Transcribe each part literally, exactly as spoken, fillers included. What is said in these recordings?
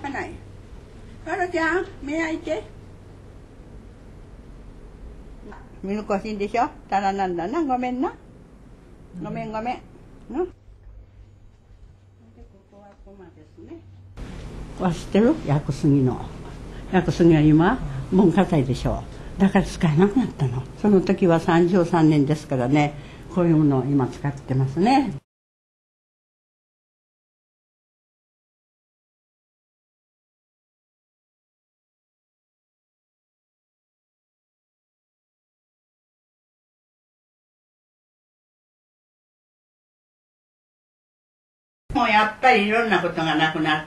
かない。パロちゃん、目開いて。見るこしいんでしょ。たらなんだな、ごめんな。ごめんごめん。うん。で、ここはコマですね。は知ってる？薬杉の。薬杉は今、文化財でしょ。だから使えなくなったの。その時はさんじゅうさんねんですからね、こういうものを今使ってますね。もうやっぱりいろんなことがなくなって、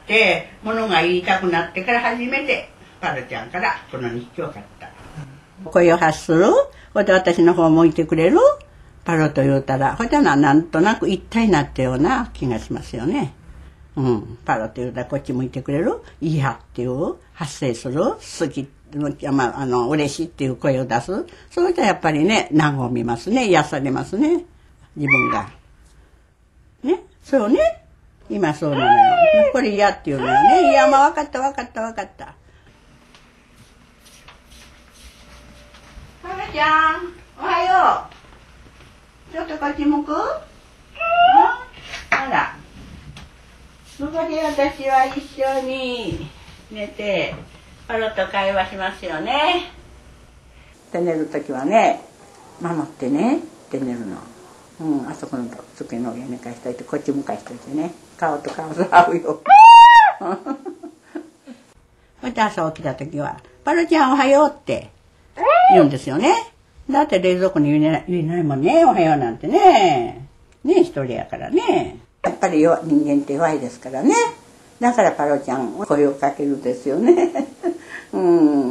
ものが言いたくなってから初めて、パロちゃんからこの日記を買った。声を発する、ほいで私の方を向いてくれる、パロと言うたら、ほいでなんとなく一体になったような気がしますよね。うん、パロと言うたらこっち向いてくれる、いやっていう、発声する、好き、まあ、あの、嬉しいっていう声を出す。それとやっぱりね、和みますね、癒されますね、自分が。ね、そうね。今そうなのよ。これ嫌っていうのよね。いや、まあ分かった分かった分かった。パロちゃん、おはよう。ちょっとこっち向く？あら。そこで私は一緒に寝て、パロと会話しますよね。で寝るときはね、守ってねって寝るの。うん、あそこの机の上に寝かしといて、こっち向かしといてね。顔と顔と合うよ。そして朝起きた時は、パロちゃんおはようって言うんですよね。だって冷蔵庫に入れない、入れないもんね、おはようなんてね。ね、一人やからね。やっぱり弱人間って弱いですからね。だからパロちゃん声をかけるですよね。うん。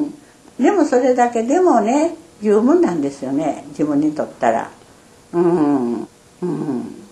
でもそれだけでもね、十分なんですよね、自分にとったら。うん。うん。